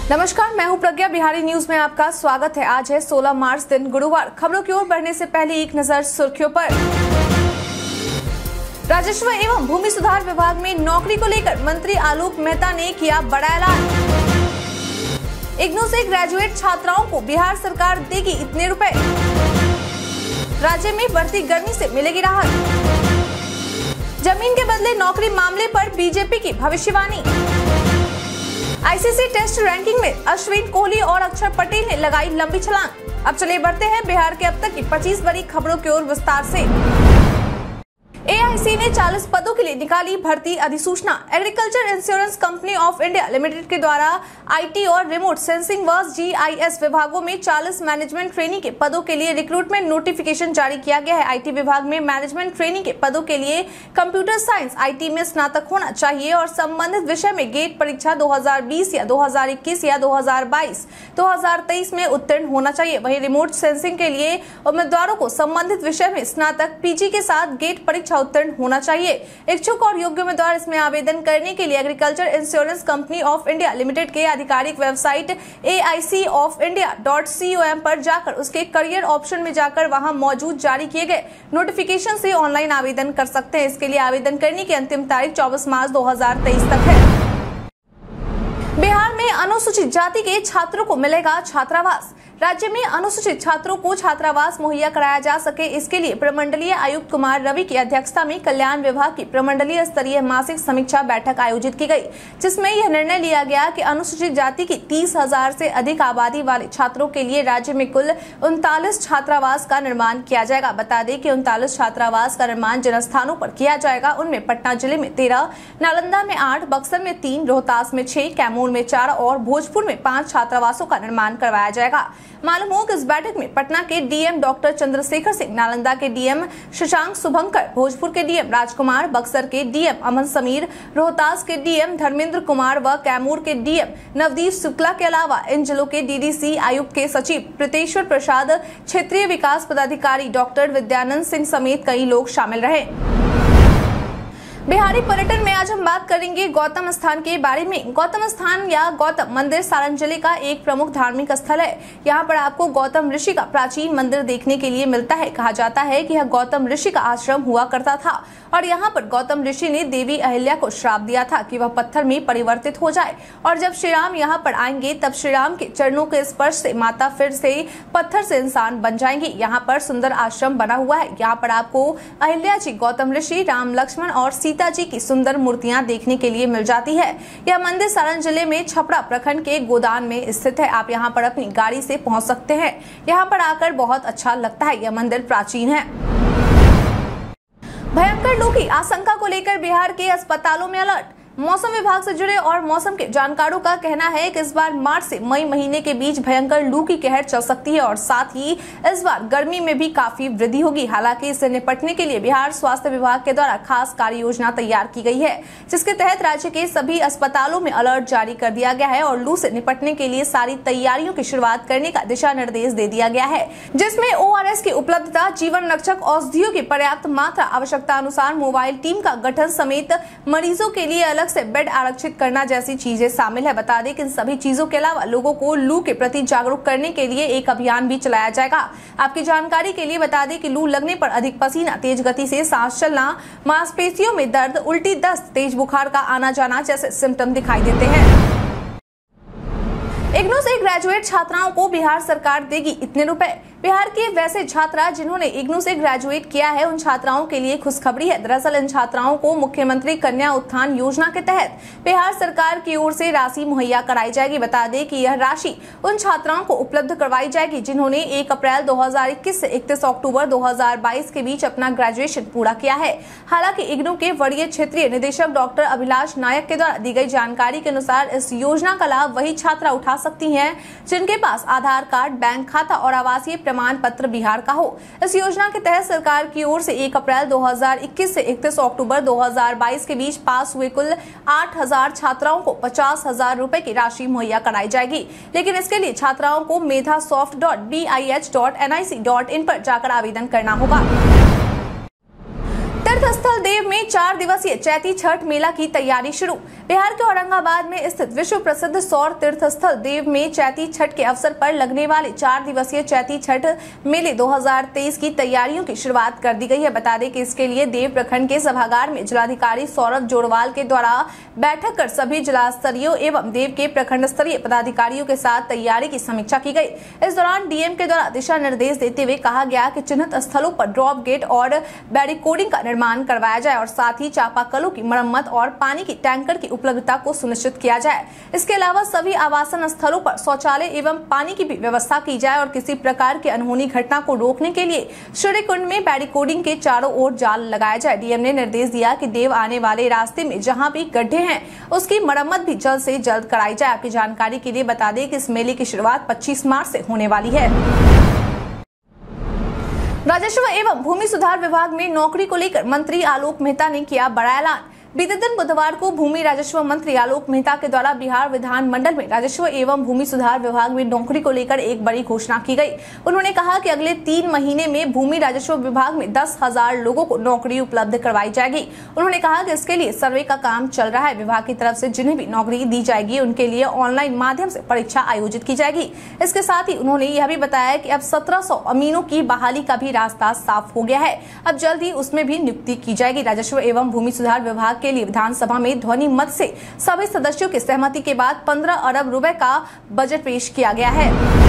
नमस्कार, मैं हूं प्रज्ञा। बिहारी न्यूज में आपका स्वागत है। आज है 16 मार्च, दिन गुरुवार। खबरों की ओर बढ़ने से पहले एक नजर सुर्खियों पर। राजस्व एवं भूमि सुधार विभाग में नौकरी को लेकर मंत्री आलोक मेहता ने किया बड़ा ऐलान। इग्नू से ग्रेजुएट छात्राओं को बिहार सरकार देगी इतने रुपए। राज्य में बढ़ती गर्मी से मिलेगी राहत। जमीन के बदले नौकरी मामले पर बीजेपी की भविष्यवाणी। आईसीसी टेस्ट रैंकिंग में अश्विन, कोहली और अक्षर पटेल ने लगाई लंबी छलांग। अब चलिए बढ़ते हैं बिहार के अब तक की 25 बड़ी खबरों की ओर विस्तार से। एआईसी ने 40 पदों के लिए निकाली भर्ती अधिसूचना। Agriculture insurance company of India limited के द्वारा आईटी और रिमोट सेंसिंग व जीआईएस विभागों में 40 मैनेजमेंट ट्रेनी के पदों के लिए रिक्रूटमेंट नोटिफिकेशन जारी किया गया है। आईटी विभाग में मैनेजमेंट ट्रेनी के पदों के लिए कंप्यूटर साइंस आईटी में स्नातक होना चाहिए और संबंधित विषय में गेट परीक्षा 2020 या 2021 या 2022, 2023 में उत्तीर्ण होना चाहिए। वहीं रिमोट सेंसिंग के लिए उम्मीदवारों को संबंधित विषय में स्नातक पीजी के साथ गेट परीक्षा उत्तीर्ण होना चाहिए। इच्छुक और योग्य उम्मीदवार इसमें आवेदन करने के लिए agriculture insurance company of India limited के आधिकारिक वेबसाइट aicofindia.com पर जाकर उसके करियर ऑप्शन में जाकर वहां मौजूद जारी किए गए नोटिफिकेशन से ऑनलाइन आवेदन कर सकते हैं। इसके लिए आवेदन करने की अंतिम तारीख 24 मार्च 2023 तक है। बिहार में अनुसूचित जाति के छात्रों को मिलेगा छात्रावास। राज्य में अनुसूचित छात्रों को छात्रावास मुहैया कराया जा सके, इसके लिए प्रमंडलीय आयुक्त कुमार रवि की अध्यक्षता में कल्याण विभाग की प्रमंडलीय स्तरीय मासिक समीक्षा बैठक आयोजित की गई, जिसमें यह निर्णय लिया गया कि अनुसूचित जाति की 30,000 से अधिक आबादी वाले छात्रों के लिए राज्य में कुल 39 छात्रावास का निर्माण किया जाएगा। बता दें कि 39 छात्रावास का निर्माण जिन स्थानों पर किया जाएगा उनमें पटना जिले में 13, नालंदा में 8, बक्सर में 3, रोहतास में 6, कैमूर में 4 और भोजपुर में 5 छात्रावासों का निर्माण करवाया जाएगा। मालूम हो कि इस बैठक में पटना के डीएम डॉक्टर चंद्रशेखर सिंह, नालंदा के डीएम शशांक शुभंकर, भोजपुर के डीएम राजकुमार, बक्सर के डीएम अमन समीर, रोहतास के डीएम धर्मेंद्र कुमार व कैमूर के डीएम नवदीप शुक्ला के अलावा इन जिलों के डीडीसी, आयुक्त के सचिव प्रीतेश्वर प्रसाद, क्षेत्रीय विकास पदाधिकारी डॉक्टर विद्यानंद सिंह समेत कई लोग शामिल रहे। बिहारी पर्यटन में आज हम बात करेंगे गौतम स्थान के बारे में। गौतम स्थान या गौतम मंदिर सारण जिले का एक प्रमुख धार्मिक स्थल है। यहाँ पर आपको गौतम ऋषि का प्राचीन मंदिर देखने के लिए मिलता है। कहा जाता है कि यह गौतम ऋषि का आश्रम हुआ करता था और यहाँ पर गौतम ऋषि ने देवी अहिल्या को श्राप दिया था कि वह पत्थर में परिवर्तित हो जाए और जब श्री राम यहाँ पर आएंगे तब श्री राम के चरणों के स्पर्श से माता फिर से पत्थर से इंसान बन जाएंगी। यहाँ पर सुंदर आश्रम बना हुआ है। यहाँ पर आपको अहिल्या जी, गौतम ऋषि, राम, लक्ष्मण और सीता जी की सुंदर मूर्तियां देखने के लिए मिल जाती है। यह मंदिर सारण जिले में छपरा प्रखंड के गोदान में स्थित है। आप यहां पर अपनी गाड़ी से पहुंच सकते हैं। यहां पर आकर बहुत अच्छा लगता है। यह मंदिर प्राचीन है। भयंकर लू की आशंका को लेकर बिहार के अस्पतालों में अलर्ट। मौसम विभाग से जुड़े और मौसम के जानकारों का कहना है कि इस बार मार्च से मई महीने के बीच भयंकर लू की कहर चल सकती है और साथ ही इस बार गर्मी में भी काफी वृद्धि होगी। हालांकि इससे निपटने के लिए बिहार स्वास्थ्य विभाग के द्वारा खास कार्य योजना तैयार की गई है, जिसके तहत राज्य के सभी अस्पतालों में अलर्ट जारी कर दिया गया है और लू से निपटने के लिए सारी तैयारियों की शुरुआत करने का दिशा निर्देश दे दिया गया है, जिसमें ORS की उपलब्धता, जीवन रक्षक औषधियों की पर्याप्त मात्रा, आवश्यकता अनुसार मोबाइल टीम का गठन समेत मरीजों के लिए अलग से बेड आरक्षित करना जैसी चीजें शामिल है। बता दें कि इन सभी चीजों के अलावा लोगों को लू के प्रति जागरूक करने के लिए एक अभियान भी चलाया जाएगा। आपकी जानकारी के लिए बता दें कि लू लगने पर अधिक पसीना, तेज गति से सांस चलना, मांसपेशियों में दर्द, उल्टी, दस्त, तेज बुखार का आना जाना जैसे सिम्टम दिखाई देते हैं। इग्नू से ग्रेजुएट छात्राओं को बिहार सरकार देगी इतने रुपए। बिहार के वैसे छात्रा जिन्होंने इग्नू से ग्रेजुएट किया है उन छात्राओं के लिए खुशखबरी है। दरअसल इन छात्राओं को मुख्यमंत्री कन्या उत्थान योजना के तहत बिहार सरकार की ओर से राशि मुहैया कराई जाएगी। बता दें कि यह राशि उन छात्राओं को उपलब्ध करवाई जाएगी जिन्होंने 1 अप्रैल 2021 से 31 अक्टूबर 2022 के बीच अपना ग्रेजुएशन पूरा किया है। हालांकि इग्नू के वरीय क्षेत्रीय निदेशक डॉक्टर अभिलाष नायक के द्वारा दी गई जानकारी के अनुसार इस योजना का लाभ वही छात्रा उठा सकती हैं जिनके पास आधार कार्ड, बैंक खाता और आवासीय प्रमाण पत्र बिहार का हो। इस योजना के तहत सरकार की ओर से 1 अप्रैल 2021 से 31 अक्टूबर 2022 के बीच पास हुए कुल 8,000 छात्राओं को 50,000 रुपए की राशि मुहैया कराई जाएगी। लेकिन इसके लिए छात्राओं को medhasoft.bih.nic.in पर जाकर आवेदन करना होगा। तीर्थस्थल देव में 4 दिवसीय चैती छठ मेला की तैयारी शुरू। बिहार के औरंगाबाद में स्थित विश्व प्रसिद्ध सौर तीर्थ स्थल देव में चैती छठ के अवसर पर लगने वाले 4 दिवसीय चैती छठ मेले 2023 की तैयारियों की शुरुआत कर दी गई है। बता दें कि इसके लिए देव प्रखंड के सभागार में जिलाधिकारी सौरभ जोड़वाल के द्वारा बैठक कर सभी जिला स्तरीय एवं देव के प्रखंड स्तरीय पदाधिकारियों के साथ तैयारी की समीक्षा की गई। इस दौरान डीएम के द्वारा दिशा निर्देश देते हुए कहा गया कि चिन्हित स्थलों पर ड्रॉप गेट और बैरिकोडिंग का निर्माण करवाया जाए और साथ ही चापाकलों की मरम्मत और पानी की टैंकर की उपलब्धता को सुनिश्चित किया जाए। इसके अलावा सभी आवासन स्थलों पर शौचालय एवं पानी की भी व्यवस्था की जाए और किसी प्रकार की अनहोनी घटना को रोकने के लिए सूर्यकुंड में बैरिकोडिंग के चारों ओर जाल लगाया जाए। डीएम ने निर्देश दिया कि देव आने वाले रास्ते में जहां भी गड्ढे हैं उसकी मरम्मत भी जल्द से जल्द कराई जाए। आपकी जानकारी के लिए बता दें कि इस मेले की शुरुआत 25 मार्च से होने वाली है। राजस्व एवं भूमि सुधार विभाग में नौकरी को लेकर मंत्री आलोक मेहता ने किया बड़ा ऐलान। बीते दिन बुधवार को भूमि राजस्व मंत्री आलोक मेहता के द्वारा बिहार विधानमंडल में राजस्व एवं भूमि सुधार विभाग में नौकरी को लेकर एक बड़ी घोषणा की गई। उन्होंने कहा कि अगले 3 महीने में भूमि राजस्व विभाग में 10,000 लोगों को नौकरी उपलब्ध करवाई जाएगी। उन्होंने कहा कि इसके लिए सर्वे का काम चल रहा है। विभाग की तरफ से जिन्हें भी नौकरी दी जाएगी उनके लिए ऑनलाइन माध्यम से परीक्षा आयोजित की जाएगी। इसके साथ ही उन्होंने यह भी बताया कि अब 1700 अमीनों की बहाली का भी रास्ता साफ हो गया है। अब जल्द ही उसमें भी नियुक्ति की जाएगी। राजस्व एवं भूमि सुधार विभाग के लिए विधानसभा में ध्वनि मत से सभी सदस्यों की सहमति के बाद 15 अरब रुपए का बजट पेश किया गया है।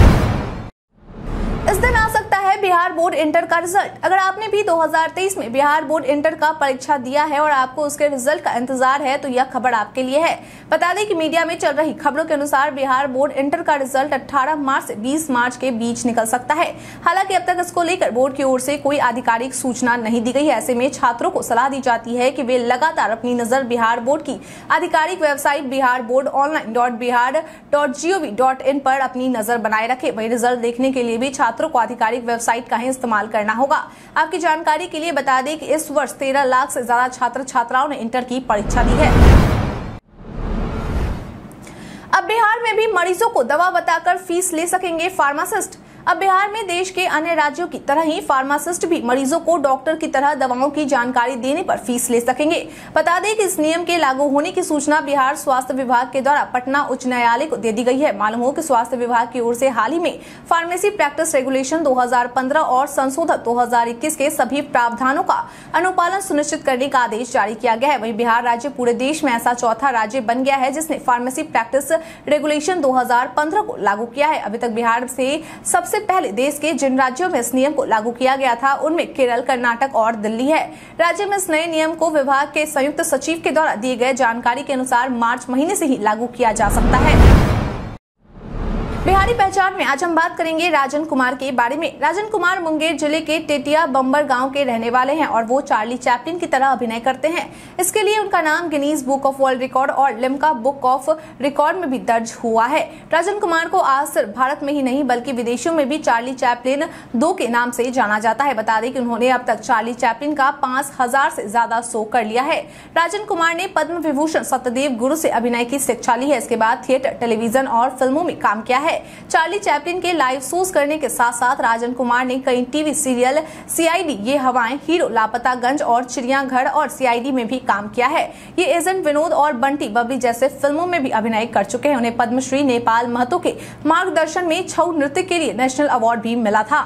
इस दिन आ सकता है बिहार बोर्ड इंटर का रिजल्ट। अगर आपने भी 2023 में बिहार बोर्ड इंटर का परीक्षा दिया है और आपको उसके रिजल्ट का इंतजार है तो यह खबर आपके लिए है। बता दें कि मीडिया में चल रही खबरों के अनुसार बिहार बोर्ड इंटर का रिजल्ट 18 मार्च से 20 मार्च के बीच निकल सकता है। हालांकि अब तक इसको लेकर बोर्ड की ओर से कोई आधिकारिक सूचना नहीं दी गई है। ऐसे में छात्रों को सलाह दी जाती है कि वे लगातार अपनी नजर बिहार बोर्ड की आधिकारिक वेबसाइट biharboardonline.bihar.gov.in पर अपनी नजर बनाए रखे। वही रिजल्ट देखने के लिए भी छात्रों को आधिकारिक वेबसाइट का ही इस्तेमाल करना होगा। आपकी जानकारी के लिए बता दें कि इस वर्ष 13 लाख से ज्यादा छात्र छात्राओं ने इंटर की परीक्षा दी है। अब बिहार में भी मरीजों को दवा बताकर फीस ले सकेंगे फार्मासिस्ट। अब बिहार में देश के अन्य राज्यों की तरह ही फार्मासिस्ट भी मरीजों को डॉक्टर की तरह दवाओं की जानकारी देने पर फीस ले सकेंगे। बता दें कि इस नियम के लागू होने की सूचना बिहार स्वास्थ्य विभाग के द्वारा पटना उच्च न्यायालय को दे दी गई है। मालूम हो कि स्वास्थ्य विभाग की ओर से हाल ही में फार्मेसी प्रैक्टिस रेगुलेशन 2015 और संशोधन 2021 के सभी प्रावधानों का अनुपालन सुनिश्चित करने का आदेश जारी किया गया है। वहीं बिहार राज्य पूरे देश में ऐसा चौथा राज्य बन गया है जिसने फार्मेसी प्रैक्टिस रेगुलेशन 2015 को लागू किया है। अभी तक बिहार से सबसे पहले देश के जिन राज्यों में इस नियम को लागू किया गया था उनमें केरल, कर्नाटक और दिल्ली है। राज्य में इस नए नियम को विभाग के संयुक्त सचिव के द्वारा दिए गए जानकारी के अनुसार मार्च महीने से ही लागू किया जा सकता है। बिहारी पहचान में आज हम बात करेंगे राजन कुमार के बारे में। राजन कुमार मुंगेर जिले के टेटिया बम्बर गांव के रहने वाले हैं और वो चार्ली चैपलिन की तरह अभिनय करते हैं। इसके लिए उनका नाम Guinness book of world record और लिम्का बुक ऑफ रिकॉर्ड में भी दर्ज हुआ है। राजन कुमार को आज सिर्फ भारत में ही नहीं बल्कि विदेशों में भी चार्ली चैपलिन 2 के नाम से जाना जाता है। बता दें कि उन्होंने अब तक चार्ली चैपलिन का 5000 से ज्यादा शो कर लिया है। राजन कुमार ने पद्म विभूषण सत्यदेव गुरु से अभिनय की शिक्षा ली है। इसके बाद थिएटर, टेलीविजन और फिल्मों में काम किया है। चार्ली चैपलिन के लाइव शोज करने के साथ साथ राजन कुमार ने कई टीवी सीरियल सीआईडी, ये हवाएं, हीरो, लापतागंज और चिड़ियाघर और सीआईडी में भी काम किया है। ये एजेंट विनोद और बंटी बबली जैसे फिल्मों में भी अभिनय कर चुके हैं। उन्हें पद्मश्री नेपाल महतो के मार्गदर्शन में छऊ नृत्य के लिए नेशनल अवार्ड भी मिला था।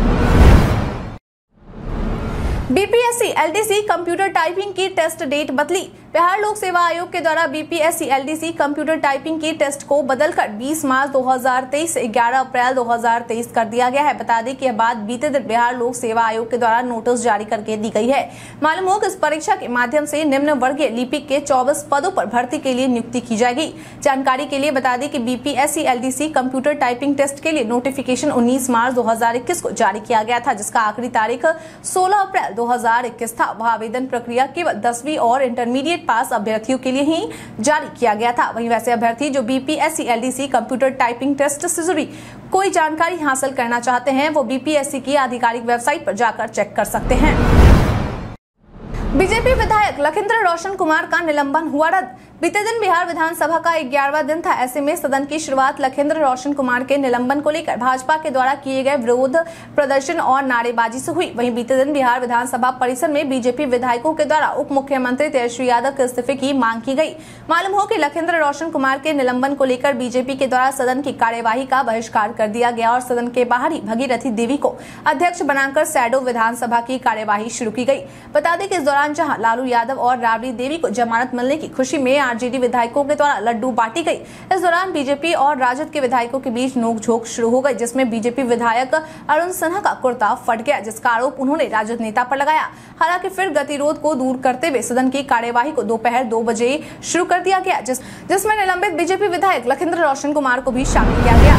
बीपीएससी एलडीसी कंप्यूटर टाइपिंग की टेस्ट डेट बदली। बिहार लोक सेवा आयोग के द्वारा बीपीएससी एलडीसी कंप्यूटर टाइपिंग की टेस्ट को बदलकर 20 मार्च 2023 से 11 अप्रैल 2023 कर दिया गया है। बता दें कि यह बात बीते दिन बिहार लोक सेवा आयोग के द्वारा नोटिस जारी करके दी गई है। मालूम हो कि इस परीक्षा के माध्यम से निम्न वर्गीय लिपिक के 24 पदों पर भर्ती के लिए नियुक्ति की जाएगी। जानकारी के लिए बता दें कि BPSC LDC computer typing test के लिए नोटिफिकेशन 19 मार्च 2021 को जारी किया गया था, जिसका आखिरी तारीख 16 अप्रैल 2021 था। वह आवेदन प्रक्रिया केवल 10वीं और इंटरमीडिएट पास अभ्यर्थियों के लिए ही जारी किया गया था। वहीं वैसे अभ्यर्थी जो BPSC LDC computer typing test से जुड़ी कोई जानकारी हासिल करना चाहते हैं वो बीपीएससी की आधिकारिक वेबसाइट पर जाकर चेक कर सकते हैं। बीजेपी विधायक लखिंद्र रोशन कुमार का निलंबन हुआ रद्द। बीते दिन बिहार विधानसभा का 11वां दिन था। ऐसे में सदन की शुरुआत लखिंद्र रोशन कुमार के निलंबन को लेकर भाजपा के द्वारा किए गए विरोध प्रदर्शन और नारेबाजी से हुई। वहीं बीते दिन बिहार विधानसभा परिसर में बीजेपी विधायकों के द्वारा उप मुख्यमंत्री तेजस्वी यादव के इस्तीफे की मांग की गई। मालूम हो कि लखिंद्र रोशन कुमार के निलंबन को लेकर बीजेपी के द्वारा सदन की कार्यवाही का बहिष्कार कर दिया गया और सदन के बाहर ही भगीरथी देवी को अध्यक्ष बनाकर शैडो विधानसभा की कार्यवाही शुरू की गई। बता दें कि इस दौरान जहां लालू यादव और राबड़ी देवी को जमानत मिलने की खुशी में आरजेडी विधायकों के द्वारा लड्डू बांटी गई। इस दौरान बीजेपी और राजद के विधायकों के बीच नोकझोंक शुरू हो गई, जिसमें बीजेपी विधायक अरुण सिन्हा का कुर्ता फट गया, जिसका आरोप उन्होंने राजद नेता पर लगाया। हालांकि फिर गतिरोध को दूर करते हुए सदन की कार्यवाही को दोपहर 2 बजे शुरू कर दिया गया, जिसमें निलंबित बीजेपी विधायक लखिंद्र रोशन कुमार को भी शामिल किया गया।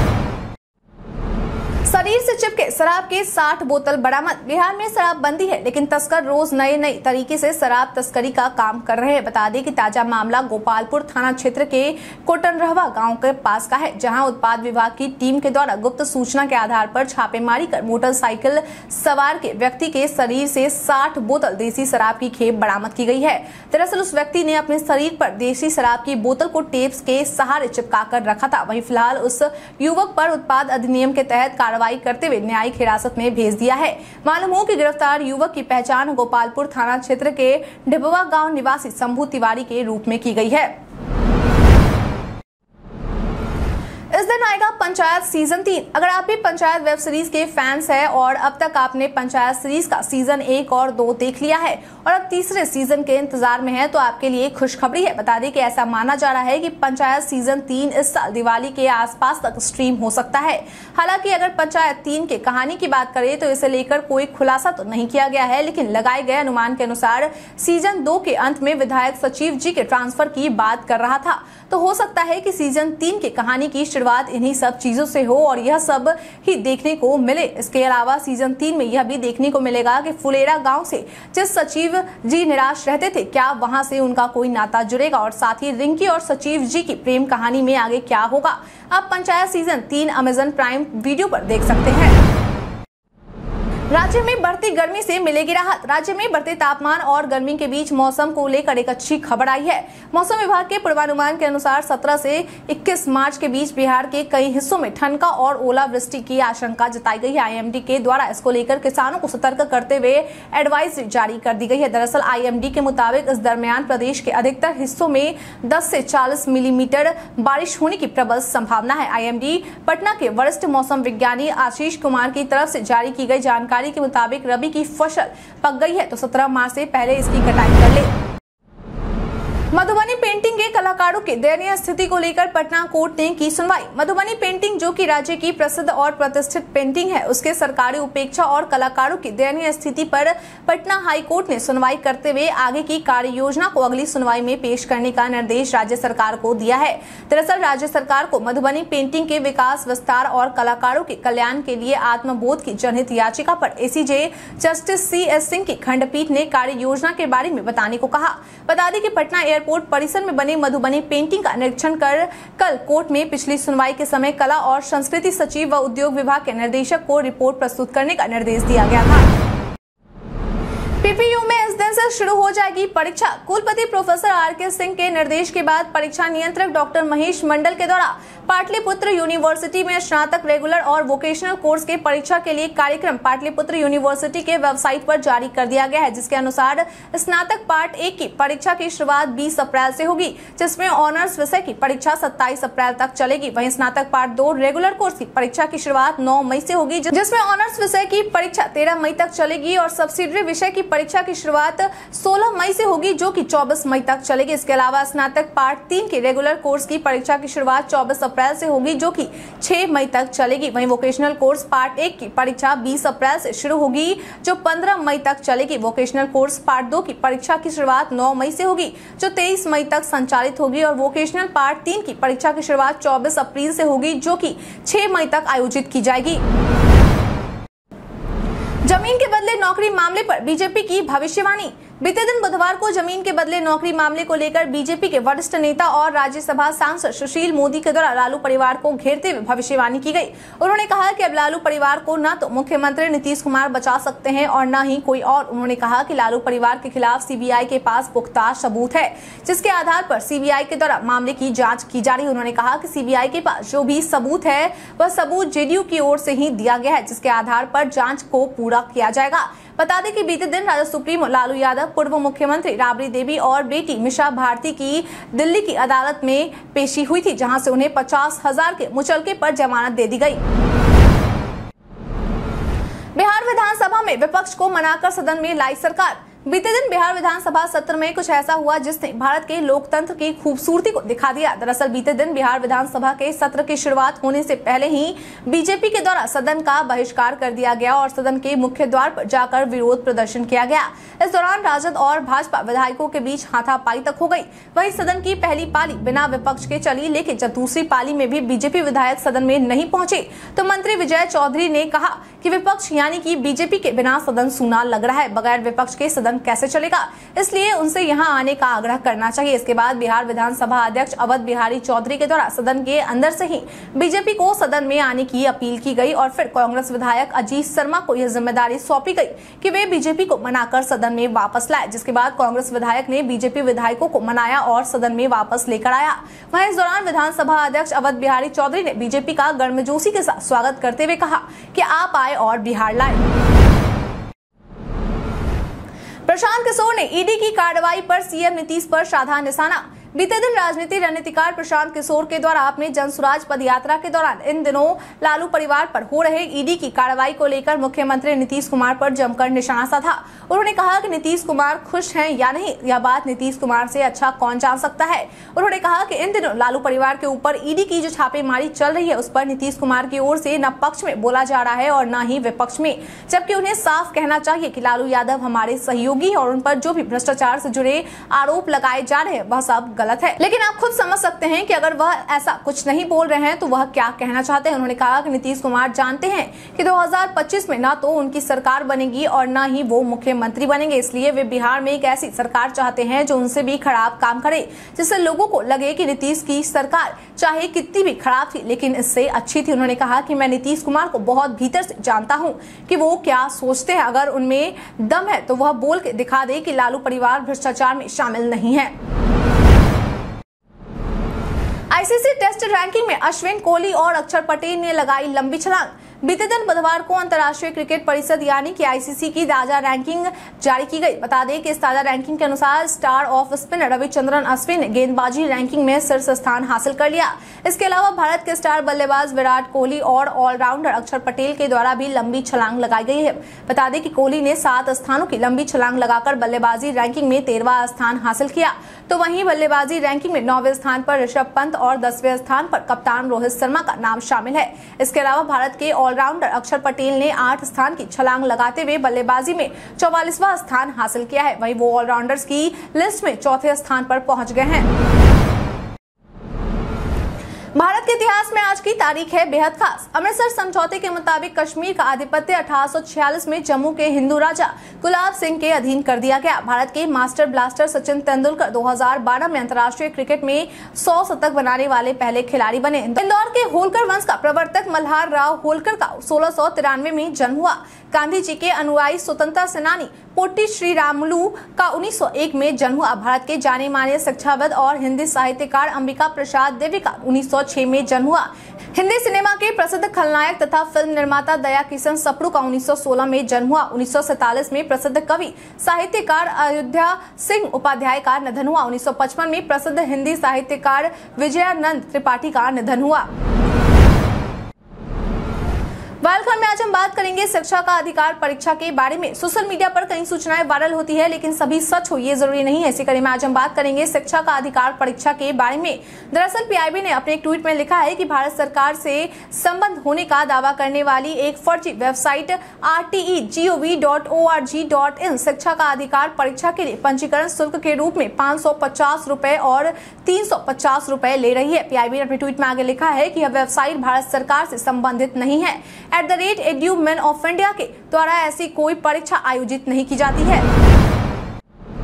शरीर से चिपके शराब के 60 बोतल बरामद। बिहार में शराबबंदी है, लेकिन तस्कर रोज नए तरीके से शराब तस्करी का काम कर रहे हैं। बता दें कि ताजा मामला गोपालपुर थाना क्षेत्र के कोटनरहवा गांव के पास का है, जहां उत्पाद विभाग की टीम के द्वारा गुप्त सूचना के आधार पर छापेमारी कर मोटरसाइकिल सवार के व्यक्ति के शरीर से 60 बोतल देसी शराब की खेप बरामद की गई है। दरअसल उस व्यक्ति ने अपने शरीर पर देसी शराब की बोतल को टेप्स के सहारे चिपका कर रखा था। वहीं फिलहाल उस युवक पर उत्पाद अधिनियम के तहत कार्रवाई करते हुए न्यायिक हिरासत में भेज दिया है। मालूम हो कि गिरफ्तार युवक की पहचान गोपालपुर थाना क्षेत्र के ढिबवा गांव निवासी शंभू तिवारी के रूप में की गई है। इस दिन आएगा पंचायत सीजन 3। अगर आप भी पंचायत वेब सीरीज के फैंस हैं और अब तक आपने पंचायत सीरीज का सीजन 1 और 2 देख लिया है और अब तीसरे सीजन के इंतजार में है, तो आपके लिए खुशखबरी है। बता दें कि ऐसा माना जा रहा है कि पंचायत सीजन 3 इस साल दिवाली के आसपास तक स्ट्रीम हो सकता है। हालांकि अगर पंचायत 3 की कहानी की बात करें तो इसे लेकर कोई खुलासा तो नहीं किया गया है, लेकिन लगाए गए अनुमान के अनुसार सीजन 2 के अंत में विधायक सचिव जी के ट्रांसफर की बात कर रहा था। तो हो सकता है कि सीजन 3 की कहानी की शुरुआत इन्हीं सब चीजों से हो और यह सब ही देखने को मिले। इसके अलावा सीजन 3 में यह भी देखने को मिलेगा कि फुलेरा गांव से जिस सचिव जी निराश रहते थे, क्या वहां से उनका कोई नाता जुड़ेगा और साथ ही रिंकी और सचिव जी की प्रेम कहानी में आगे क्या होगा। आप Panchayat season 3 Amazon Prime Video पर देख सकते हैं। राज्य में बढ़ती गर्मी से मिलेगी राहत। राज्य में बढ़ते तापमान और गर्मी के बीच मौसम को लेकर एक अच्छी खबर आई है। मौसम विभाग के पूर्वानुमान के अनुसार 17 से 21 मार्च के बीच बिहार के कई हिस्सों में ठनका और ओलावृष्टि की आशंका जताई गई है। आईएमडी के द्वारा इसको लेकर किसानों को सतर्क करते हुए एडवाइजरी जारी कर दी गई है। दरअसल आईएमडी के मुताबिक इस दरमियान प्रदेश के अधिकतर हिस्सों में 10 से 40 मिलीमीटर बारिश होने की प्रबल संभावना है। आईएमडी पटना के वरिष्ठ मौसम विज्ञानी आशीष कुमार की तरफ से जारी की गई जानकारी के मुताबिक रबी की फसल पक गई है, तो 17 मार्च से पहले इसकी कटाई कर ले। मधुबनी पेंटिंग के कलाकारों की दयनीय स्थिति को लेकर पटना कोर्ट ने की सुनवाई। मधुबनी पेंटिंग, जो कि राज्य की प्रसिद्ध और प्रतिष्ठित पेंटिंग है, उसके सरकारी उपेक्षा और कलाकारों की दयनीय स्थिति पर पटना हाई कोर्ट ने सुनवाई करते हुए आगे की कार्य योजना को अगली सुनवाई में पेश करने का निर्देश राज्य सरकार को दिया है। दरअसल राज्य सरकार को मधुबनी पेंटिंग के विकास, विस्तार और कलाकारों के कल्याण के लिए आत्मबोध की जनहित याचिका पर एसीजे जस्टिस CS सिंह की खंडपीठ ने कार्य योजना के बारे में बताने को कहा। बता दें कि पटना एयरपोर्ट परिसर में बने मधुबनी पेंटिंग का निरीक्षण कर कल कोर्ट में पिछली सुनवाई के समय कला और संस्कृति सचिव व उद्योग विभाग के निदेशक को रिपोर्ट प्रस्तुत करने का निर्देश दिया गया था। पीपीयू में इस दिन से शुरू हो जाएगी परीक्षा। कुलपति प्रोफेसर RK सिंह के निर्देश के बाद परीक्षा नियंत्रक डॉक्टर महेश मंडल के द्वारा पाटलिपुत्र यूनिवर्सिटी में स्नातक रेगुलर और वोकेशनल कोर्स के परीक्षा के लिए कार्यक्रम पाटलिपुत्र यूनिवर्सिटी के वेबसाइट पर जारी कर दिया गया है, जिसके अनुसार स्नातक पार्ट 1 की परीक्षा की शुरुआत 20 अप्रैल से होगी, जिसमें ऑनर्स विषय की परीक्षा 27 अप्रैल तक चलेगी। वहीं स्नातक पार्ट 2 रेगुलर कोर्स की परीक्षा की शुरुआत 9 मई से होगी, जिसमें ऑनर्स विषय की परीक्षा 13 मई तक चलेगी और सब्सिडरी विषय की परीक्षा की शुरुआत 16 मई से होगी, जो कि 24 मई तक चलेगी। इसके अलावा स्नातक पार्ट 3 की रेगुलर कोर्स की परीक्षा की शुरुआत 24 अप्रैल से होगी, जो कि 6 मई तक चलेगी। वहीं वोकेशनल कोर्स पार्ट 1 की परीक्षा 20 अप्रैल से शुरू होगी, जो 15 मई तक चलेगी। वोकेशनल कोर्स पार्ट 2 की परीक्षा की शुरुआत 9 मई से होगी, जो 23 मई तक संचालित होगी और वोकेशनल पार्ट 3 की परीक्षा की शुरुआत 24 अप्रैल से होगी, जो कि 6 मई तक आयोजित की जाएगी। जमीन के बदले नौकरी मामले पर बीजेपी की भविष्यवाणी। बीते दिन बुधवार को जमीन के बदले नौकरी मामले को लेकर बीजेपी के वरिष्ठ नेता और राज्यसभा सांसद सुशील मोदी के द्वारा लालू परिवार को घेरते हुए भविष्यवाणी की गई। उन्होंने कहा कि अब लालू परिवार को न तो मुख्यमंत्री नीतीश कुमार बचा सकते हैं और न ही कोई और। उन्होंने कहा कि लालू परिवार के खिलाफ सीबीआई के पास पुख्ता सबूत है, जिसके आधार पर सीबीआई के द्वारा मामले की जाँच की जा रही है। उन्होंने कहा कि सीबीआई के पास जो भी सबूत है वह सबूत जेडीयू की ओर से ही दिया गया है, जिसके आधार पर जाँच को पूरा किया जाएगा। बता दें कि बीते दिन राजद सुप्रीमो लालू यादव, पूर्व मुख्यमंत्री राबड़ी देवी और बेटी मीसा भारती की दिल्ली की अदालत में पेशी हुई थी, जहां से उन्हें 50,000 के मुचलके पर जमानत दे दी गई। बिहार विधानसभा में विपक्ष को मनाकर सदन में लाई सरकार। बीते दिन बिहार विधानसभा सत्र में कुछ ऐसा हुआ जिसने भारत के लोकतंत्र की खूबसूरती को दिखा दिया। दरअसल बीते दिन बिहार विधानसभा के सत्र की शुरुआत होने से पहले ही बीजेपी के द्वारा सदन का बहिष्कार कर दिया गया और सदन के मुख्य द्वार पर जाकर विरोध प्रदर्शन किया गया। इस दौरान राजद और भाजपा विधायकों के बीच हाथापाई तक हो गई। वहीं सदन की पहली पाली बिना विपक्ष के चली, लेकिन जब दूसरी पाली में भी बीजेपी विधायक सदन में नहीं पहुंचे तो मंत्री विजय चौधरी ने कहा कि विपक्ष यानी कि बीजेपी के बिना सदन सूना लग रहा है, बगैर विपक्ष के सदन कैसे चलेगा, इसलिए उनसे यहां आने का आग्रह करना चाहिए। इसके बाद बिहार विधानसभा अध्यक्ष अवध बिहारी चौधरी के द्वारा सदन के अंदर से ही बीजेपी को सदन में आने की अपील की गई और फिर कांग्रेस विधायक अजीत शर्मा को यह जिम्मेदारी सौंपी गई कि वे बीजेपी को मनाकर सदन में वापस लाए, जिसके बाद कांग्रेस विधायक ने बीजेपी विधायकों को मनाया और सदन में वापस लेकर आया। वहीं इस दौरान विधानसभा अध्यक्ष अवध बिहारी चौधरी ने बीजेपी का गर्मजोशी के साथ स्वागत करते हुए कहा कि आप आए और बिहार लाए। प्रशांत किशोर ने ईडी की कार्रवाई पर सीएम नीतीश पर साधा निशाना। बीते दिन राजनीति रणनीतिकार प्रशांत किशोर के द्वारा अपने जनसुराज पदयात्रा के दौरान इन दिनों लालू परिवार पर हो रहे ईडी की कार्रवाई को लेकर मुख्यमंत्री नीतीश कुमार पर जमकर निशाना साधा। उन्होंने कहा कि नीतीश कुमार खुश हैं या नहीं, यह बात नीतीश कुमार से अच्छा कौन जान सकता है। उन्होंने कहा कि इन दिनों लालू परिवार के ऊपर ईडी की जो छापेमारी चल रही है उस पर नीतीश कुमार की ओर से न पक्ष में बोला जा रहा है और न ही विपक्ष में, जबकि उन्हें साफ कहना चाहिए कि लालू यादव हमारे सहयोगी और उन पर जो भी भ्रष्टाचार से जुड़े आरोप लगाए जा रहे हैं वह सब गलत है। लेकिन आप खुद समझ सकते हैं कि अगर वह ऐसा कुछ नहीं बोल रहे हैं तो वह क्या कहना चाहते हैं। उन्होंने कहा कि नीतीश कुमार जानते हैं कि 2025 में ना तो उनकी सरकार बनेगी और ना ही वो मुख्यमंत्री बनेंगे, इसलिए वे बिहार में एक ऐसी सरकार चाहते हैं जो उनसे भी खराब काम करे, जिससे लोगों को लगे कि नीतीश की सरकार चाहे कितनी भी खराब थी लेकिन इससे अच्छी थी। उन्होंने कहा कि मैं नीतीश कुमार को बहुत भीतर से जानता हूं कि वो क्या सोचते हैं। अगर उनमें दम है तो वह बोल के दिखा दे कि लालू परिवार भ्रष्टाचार में शामिल नहीं है। आईसीसी टेस्ट रैंकिंग में अश्विन, कोहली और अक्षर पटेल ने लगाई लंबी छलांग। बीते दिन बुधवार को अंतर्राष्ट्रीय क्रिकेट परिषद यानी कि आईसीसी की ताजा रैंकिंग जारी की गई। बता दें कि इस ताजा रैंकिंग के अनुसार star off spinner Ravichandran Ashwin ने गेंदबाजी रैंकिंग में शीर्ष स्थान हासिल कर लिया। इसके अलावा भारत के स्टार बल्लेबाज विराट कोहली और ऑलराउंडर अक्षर पटेल के द्वारा भी लंबी छलांग लगाई गई है। बता दें कि कोहली ने 7 स्थानों की लंबी छलांग लगाकर बल्लेबाजी रैंकिंग में 13वां स्थान हासिल किया, तो वहीं बल्लेबाजी रैंकिंग में 9वें स्थान पर ऋषभ पंत और 10वें स्थान पर कप्तान रोहित शर्मा का नाम शामिल है। इसके अलावा भारत के ऑलराउंडर अक्षर पटेल ने 8 स्थान की छलांग लगाते हुए बल्लेबाजी में 44वां स्थान हासिल किया है। वहीं वो ऑलराउंडर्स की लिस्ट में 4थे स्थान पर पहुंच गए हैं। भारत के इतिहास में आज की तारीख है बेहद खास। अमृतसर समझौते के मुताबिक कश्मीर का आधिपत्य 1846 में जम्मू के हिंदू राजा गुलाब सिंह के अधीन कर दिया गया। भारत के मास्टर ब्लास्टर सचिन तेंदुलकर 2012 में अंतर्राष्ट्रीय क्रिकेट में 100 शतक बनाने वाले पहले खिलाड़ी बने। इंदौर के होलकर वंश का प्रवर्तक मल्हार राव होलकर का 1693 में जन्म हुआ। गांधी जी के अनुयायी स्वतंत्रता सेनानी पोट्टी श्रीरामुलु का 1901 में जन्म हुआ। भारत के जाने माने शिक्षाविद और हिंदी साहित्यकार अंबिका प्रसाद देवी का 1906 में जन्म हुआ। हिंदी सिनेमा के प्रसिद्ध खलनायक तथा फिल्म निर्माता दया किशन सप्रू का 1916 में जन्म हुआ। 1947 में प्रसिद्ध कवि साहित्यकार अयोध्या सिंह उपाध्याय का निधन हुआ। 1955 में प्रसिद्ध हिंदी साहित्यकार विजयानंद त्रिपाठी का निधन हुआ। वायरल में आज हम बात करेंगे शिक्षा का अधिकार परीक्षा के बारे में। सोशल मीडिया पर कई सूचनाएं वायरल होती है लेकिन सभी सच हो ये जरूरी नहीं है। इसी कड़ी में आज हम बात करेंगे शिक्षा का अधिकार परीक्षा के बारे में। दरअसल पीआईबी ने अपने एक ट्वीट में लिखा है कि भारत सरकार से संबंध होने का दावा करने वाली एक फर्जी वेबसाइट rtegov.org.in शिक्षा का अधिकार परीक्षा के लिए पंजीकरण शुल्क के रूप में 550 रुपए और 350 रुपए ले रही है। पीआईबी ने अपने ट्वीट में आगे लिखा है कि यह वेबसाइट भारत सरकार से संबंधित नहीं है। @EduMen of India के द्वारा ऐसी कोई परीक्षा आयोजित नहीं की जाती है।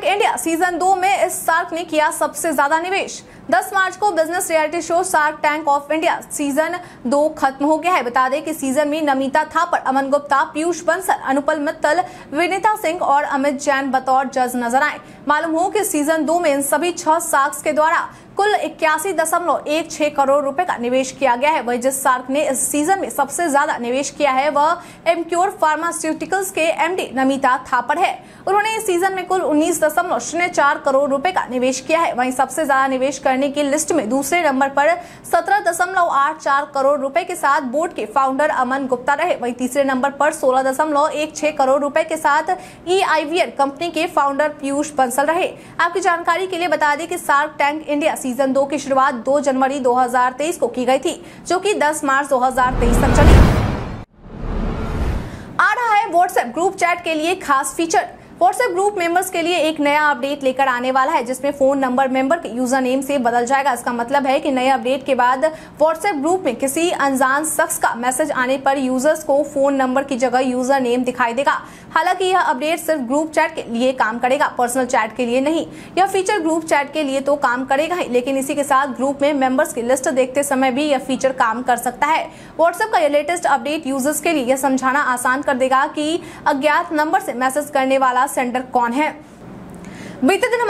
इंडिया सीजन 2 में इस शार्क ने किया सबसे ज्यादा निवेश। 10 मार्च को business reality show Shark Tank of India season 2 खत्म हो गया है। बता दें कि सीजन में नमिता थापर, अमन गुप्ता, पीयूष बंसल, अनुपल मित्तल, विनीता सिंह और अमित जैन बतौर जज नजर आए। मालूम हो कि सीजन 2 में इन सभी 6 शार्क्स के द्वारा कुल 81.16 करोड़ रुपए का निवेश किया गया है। वही जिस शार्क ने इस सीजन में सबसे ज्यादा निवेश किया है वह एमक्योर फार्मास्यूटिकल्स के एमडी नमिता थापर है। उन्होंने इस सीजन में कुल 19.04 करोड़ रुपए का निवेश किया है। वहीं सबसे ज्यादा निवेश करने की लिस्ट में दूसरे नंबर पर 17.84 करोड़ रुपए के साथ बोर्ड के फाउंडर अमन गुप्ता रहे। वहीं तीसरे नंबर पर 16.16 करोड़ रुपए के साथ ईआईवीआर कंपनी के फाउंडर पीयूष बंसल रहे। आपकी जानकारी के लिए बता दें कि शार्क टैंक इंडिया सीजन 2 की शुरुआत 2 जनवरी 2023 को की गई थी, जो कि 10 मार्च 2023 तक चली। आ रहा है व्हाट्सएप ग्रुप चैट के लिए खास फीचर। व्हाट्सएप ग्रुप मेंबर्स के लिए एक नया अपडेट लेकर आने वाला है, जिसमें फोन नंबर मेंबर के यूजर नेम से बदल जाएगा। इसका मतलब है कि नए अपडेट के बाद व्हाट्सएप ग्रुप में किसी अनजान शख्स का मैसेज आने पर यूजर्स को फोन नंबर की जगह यूजर नेम दिखाई देगा। हालांकि यह अपडेट सिर्फ ग्रुप चैट के लिए काम करेगा, पर्सनल चैट के लिए नहीं। यह फीचर ग्रुप चैट के लिए तो काम करेगा ही, लेकिन इसी के साथ ग्रुप में मेंबर्स की लिस्ट देखते समय भी यह फीचर काम कर सकता है। व्हाट्सएप का यह लेटेस्ट अपडेट यूजर्स के लिए यह समझाना आसान कर देगा कि अज्ञात नंबर से मैसेज करने वाला सेंडर कौन है। बीते दिन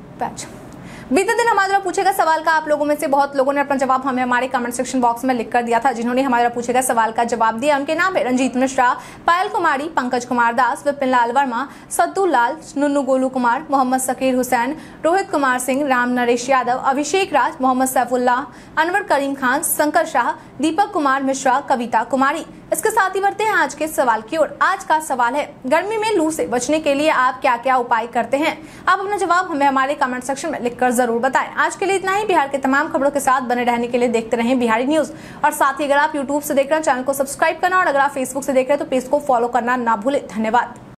हमारे द्वारा पूछे गए सवाल का आप लोगों में से बहुत लोगों ने अपना जवाब हमें हमारे कमेंट सेक्शन बॉक्स में लिख कर दिया था। जिन्होंने हमारे द्वारा पूछे गए सवाल का जवाब दिया उनके नाम है रंजीत मिश्रा, पायल कुमारी, पंकज कुमार दास, विपिन लाल वर्मा, सद्दू लाल, नुन्नू गोलू कुमार, मोहम्मद सकीर हुसैन, रोहित कुमार सिंह, राम नरेश यादव, अभिषेक राज, मोहम्मद सैफुल्लाह, अनवर करीम खान, शंकर शाह, दीपक कुमार मिश्रा, कविता कुमारी। इसके साथ ही बढ़ते हैं आज के सवाल की ओर। आज का सवाल है, गर्मी में लू से बचने के लिए आप क्या क्या उपाय करते हैं? आप अपना जवाब हमें हमारे कमेंट सेक्शन में लिखकर जरूर बताएं। आज के लिए इतना ही। बिहार के तमाम खबरों के साथ बने रहने के लिए देखते रहें बिहारी न्यूज। और साथ ही अगर आप यूट्यूब से देख रहे हैं चैनल को सब्सक्राइब करना, और अगर आप फेसबुक से देख रहे हैं तो पेज को फॉलो करना ना भूलें। धन्यवाद।